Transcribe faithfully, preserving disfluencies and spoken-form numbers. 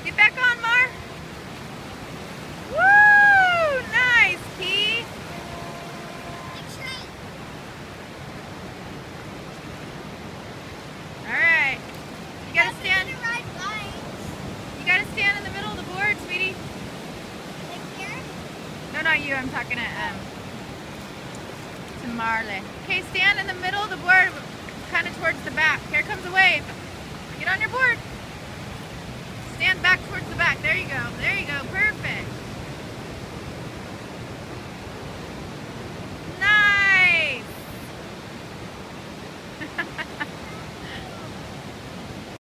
Get back on, Mar. Woo! Nice, P. All right. You gotta stand. You gotta stand in the middle of the board, sweetie. No, not you. I'm talking to um to Marley. Okay, stand in the middle of the board, kind of towards the back. Here comes a wave. Get on your board. Stand back towards the back. There you go. There you go. Perfect.